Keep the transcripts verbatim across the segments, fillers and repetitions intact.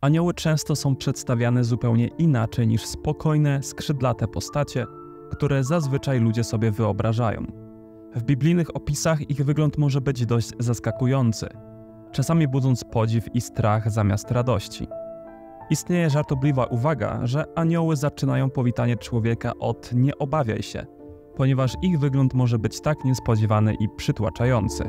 Anioły często są przedstawiane zupełnie inaczej niż spokojne, skrzydlate postacie, które zazwyczaj ludzie sobie wyobrażają. W biblijnych opisach ich wygląd może być dość zaskakujący, czasami budząc podziw i strach zamiast radości. Istnieje żartobliwa uwaga, że anioły zaczynają powitanie człowieka od „nie obawiaj się”, ponieważ ich wygląd może być tak niespodziewany i przytłaczający.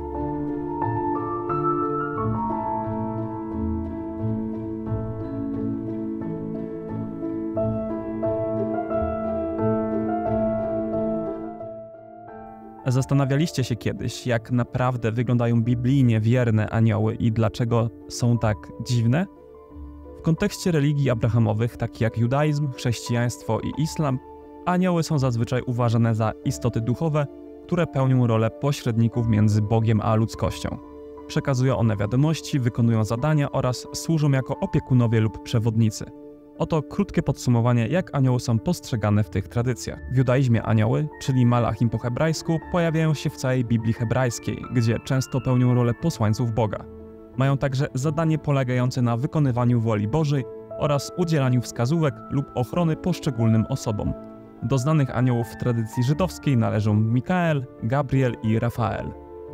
Zastanawialiście się kiedyś, jak naprawdę wyglądają biblijnie wierne anioły i dlaczego są tak dziwne? W kontekście religii abrahamowych, takich jak judaizm, chrześcijaństwo i islam, anioły są zazwyczaj uważane za istoty duchowe, które pełnią rolę pośredników między Bogiem a ludzkością. Przekazują one wiadomości, wykonują zadania oraz służą jako opiekunowie lub przewodnicy. Oto krótkie podsumowanie, jak anioły są postrzegane w tych tradycjach. W judaizmie anioły, czyli malachim po hebrajsku, pojawiają się w całej Biblii hebrajskiej, gdzie często pełnią rolę posłańców Boga. Mają także zadanie polegające na wykonywaniu woli Bożej oraz udzielaniu wskazówek lub ochrony poszczególnym osobom. Do znanych aniołów w tradycji żydowskiej należą Mikael, Gabriel i Rafael.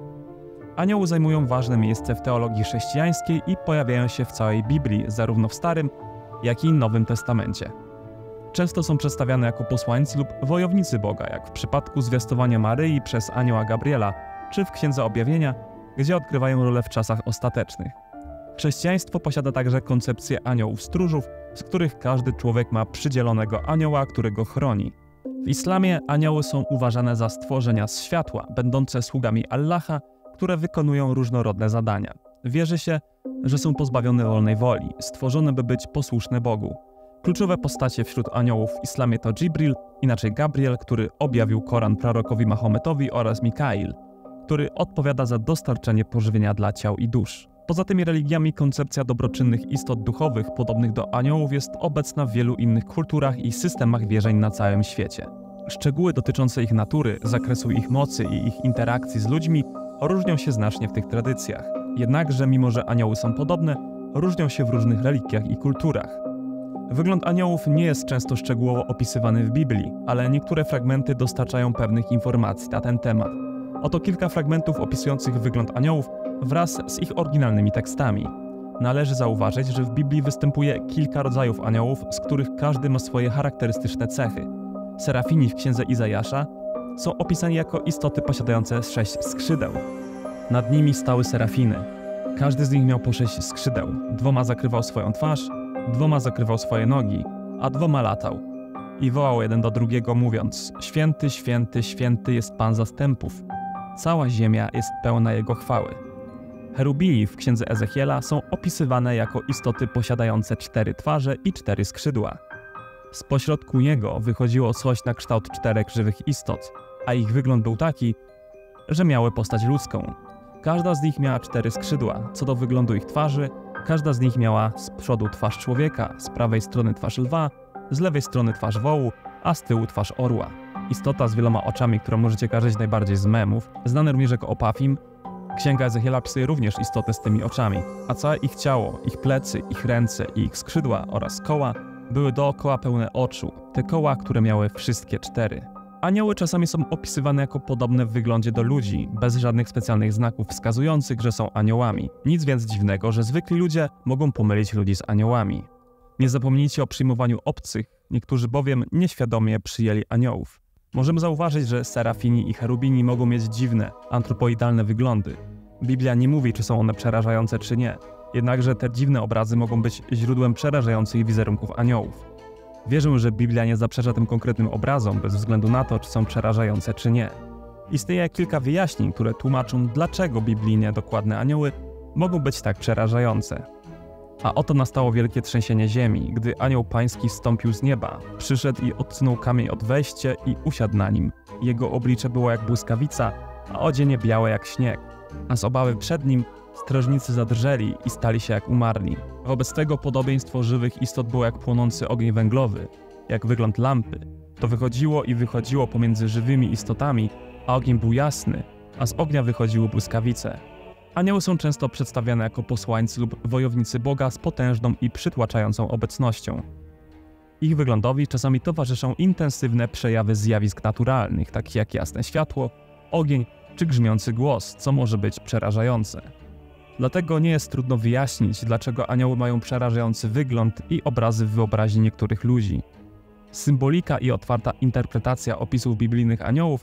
Anioły zajmują ważne miejsce w teologii chrześcijańskiej i pojawiają się w całej Biblii, zarówno w Starym, jak i Nowym Testamencie. Często są przedstawiane jako posłańcy lub wojownicy Boga, jak w przypadku zwiastowania Maryi przez anioła Gabriela, czy w Księdze Objawienia, gdzie odgrywają rolę w czasach ostatecznych. Chrześcijaństwo posiada także koncepcję aniołów stróżów, z których każdy człowiek ma przydzielonego anioła, który go chroni. W islamie anioły są uważane za stworzenia z światła, będące sługami Allaha, które wykonują różnorodne zadania. Wierzy się, że są pozbawione wolnej woli, stworzone by być posłuszne Bogu. Kluczowe postacie wśród aniołów w islamie to Dżybril, inaczej Gabriel, który objawił Koran prorokowi Mahometowi, oraz Mikail, który odpowiada za dostarczenie pożywienia dla ciał i dusz. Poza tymi religiami koncepcja dobroczynnych istot duchowych podobnych do aniołów jest obecna w wielu innych kulturach i systemach wierzeń na całym świecie. Szczegóły dotyczące ich natury, zakresu ich mocy i ich interakcji z ludźmi różnią się znacznie w tych tradycjach. Jednakże, mimo że anioły są podobne, różnią się w różnych religiach i kulturach. Wygląd aniołów nie jest często szczegółowo opisywany w Biblii, ale niektóre fragmenty dostarczają pewnych informacji na ten temat. Oto kilka fragmentów opisujących wygląd aniołów wraz z ich oryginalnymi tekstami. Należy zauważyć, że w Biblii występuje kilka rodzajów aniołów, z których każdy ma swoje charakterystyczne cechy. Serafini w Księdze Izajasza są opisani jako istoty posiadające sześć skrzydeł. Nad nimi stały serafiny. Każdy z nich miał po sześć skrzydeł. Dwoma zakrywał swoją twarz, dwoma zakrywał swoje nogi, a dwoma latał. I wołał jeden do drugiego, mówiąc: Święty, święty, święty jest Pan zastępów. Cała ziemia jest pełna Jego chwały. Cherubini w Księdze Ezechiela są opisywane jako istoty posiadające cztery twarze i cztery skrzydła. Z pośrodku Niego wychodziło coś na kształt czterech żywych istot, a ich wygląd był taki, że miały postać ludzką. Każda z nich miała cztery skrzydła. Co do wyglądu ich twarzy, każda z nich miała z przodu twarz człowieka, z prawej strony twarz lwa, z lewej strony twarz wołu, a z tyłu twarz orła. Istota z wieloma oczami, którą możecie kojarzyć najbardziej z memów, znany również jako Opafim, Księga Ezechiela opisuje również istotę z tymi oczami, a całe ich ciało, ich plecy, ich ręce i ich skrzydła oraz koła były dookoła pełne oczu, te koła, które miały wszystkie cztery. Anioły czasami są opisywane jako podobne w wyglądzie do ludzi, bez żadnych specjalnych znaków wskazujących, że są aniołami. Nic więc dziwnego, że zwykli ludzie mogą pomylić ludzi z aniołami. Nie zapomnijcie o przyjmowaniu obcych, niektórzy bowiem nieświadomie przyjęli aniołów. Możemy zauważyć, że serafini i cherubini mogą mieć dziwne, antropoidalne wyglądy. Biblia nie mówi, czy są one przerażające, czy nie. Jednakże te dziwne obrazy mogą być źródłem przerażających wizerunków aniołów. Wierzę, że Biblia nie zaprzecza tym konkretnym obrazom, bez względu na to, czy są przerażające, czy nie. Istnieje kilka wyjaśnień, które tłumaczą, dlaczego biblijnie dokładne anioły mogą być tak przerażające. A oto nastało wielkie trzęsienie ziemi, gdy anioł pański zstąpił z nieba, przyszedł i odsunął kamień od wejścia i usiadł na nim. Jego oblicze było jak błyskawica, a odzienie białe jak śnieg. A z obawy przed nim strażnicy zadrżeli i stali się jak umarli. Wobec tego podobieństwo żywych istot było jak płonący ogień węglowy, jak wygląd lampy. To wychodziło i wychodziło pomiędzy żywymi istotami, a ogień był jasny, a z ognia wychodziły błyskawice. Anioły są często przedstawiane jako posłańcy lub wojownicy Boga z potężną i przytłaczającą obecnością. Ich wyglądowi czasami towarzyszą intensywne przejawy zjawisk naturalnych, takie jak jasne światło, ogień czy grzmiący głos, co może być przerażające. Dlatego nie jest trudno wyjaśnić, dlaczego anioły mają przerażający wygląd i obrazy w wyobraźni niektórych ludzi. Symbolika i otwarta interpretacja opisów biblijnych aniołów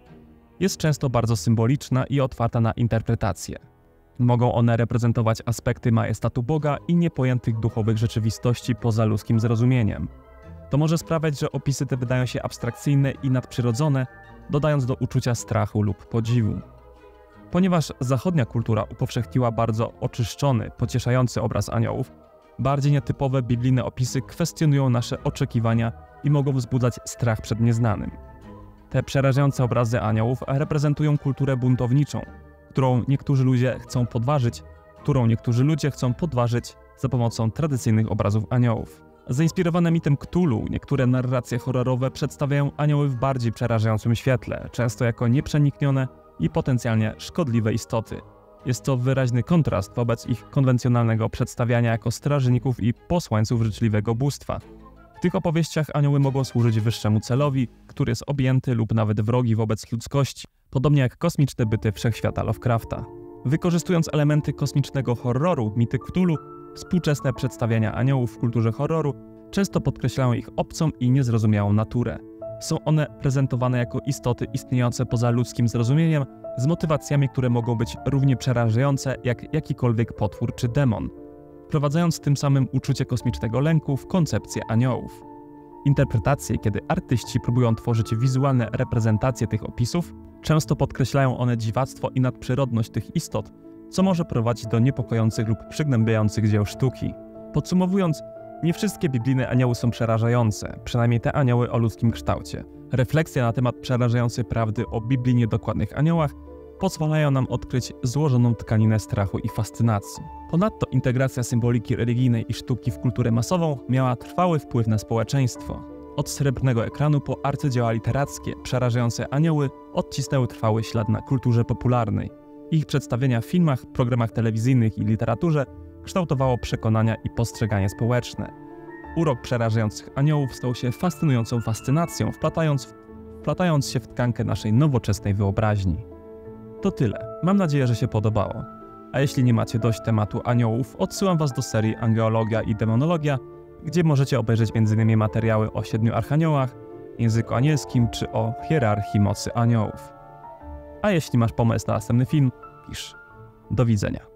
jest często bardzo symboliczna i otwarta na interpretację. Mogą one reprezentować aspekty majestatu Boga i niepojętych duchowych rzeczywistości poza ludzkim zrozumieniem. To może sprawiać, że opisy te wydają się abstrakcyjne i nadprzyrodzone, dodając do uczucia strachu lub podziwu. Ponieważ zachodnia kultura upowszechniła bardzo oczyszczony, pocieszający obraz aniołów, bardziej nietypowe biblijne opisy kwestionują nasze oczekiwania i mogą wzbudzać strach przed nieznanym. Te przerażające obrazy aniołów reprezentują kulturę buntowniczą, którą niektórzy ludzie chcą podważyć, którą niektórzy ludzie chcą podważyć za pomocą tradycyjnych obrazów aniołów. Zainspirowane mitem Cthulhu, niektóre narracje horrorowe przedstawiają anioły w bardziej przerażającym świetle, często jako nieprzeniknione i potencjalnie szkodliwe istoty. Jest to wyraźny kontrast wobec ich konwencjonalnego przedstawiania jako strażników i posłańców życzliwego bóstwa. W tych opowieściach anioły mogą służyć wyższemu celowi, który jest objęty lub nawet wrogi wobec ludzkości, podobnie jak kosmiczne byty wszechświata Lovecrafta. Wykorzystując elementy kosmicznego horroru, mity Cthulhu, współczesne przedstawiania aniołów w kulturze horroru często podkreślają ich obcą i niezrozumiałą naturę. Są one prezentowane jako istoty istniejące poza ludzkim zrozumieniem, z motywacjami, które mogą być równie przerażające jak jakikolwiek potwór czy demon, wprowadzając tym samym uczucie kosmicznego lęku w koncepcję aniołów. Interpretacje, kiedy artyści próbują tworzyć wizualne reprezentacje tych opisów, często podkreślają one dziwactwo i nadprzyrodność tych istot, co może prowadzić do niepokojących lub przygnębiających dzieł sztuki. Podsumowując, nie wszystkie biblijne anioły są przerażające, przynajmniej te anioły o ludzkim kształcie. Refleksja na temat przerażającej prawdy o biblijnie dokładnych aniołach pozwalają nam odkryć złożoną tkaninę strachu i fascynacji. Ponadto integracja symboliki religijnej i sztuki w kulturę masową miała trwały wpływ na społeczeństwo. Od srebrnego ekranu po arcydzieła literackie, przerażające anioły odcisnęły trwały ślad na kulturze popularnej. Ich przedstawienia w filmach, programach telewizyjnych i literaturze kształtowało przekonania i postrzeganie społeczne. Urok przerażających aniołów stał się fascynującą fascynacją, wplatając, wplatając się w tkankę naszej nowoczesnej wyobraźni. To tyle. Mam nadzieję, że się podobało. A jeśli nie macie dość tematu aniołów, odsyłam was do serii Angeologia i Demonologia, gdzie możecie obejrzeć między innymi materiały o siedmiu archaniołach, języku anielskim czy o hierarchii mocy aniołów. A jeśli masz pomysł na następny film, pisz. Do widzenia.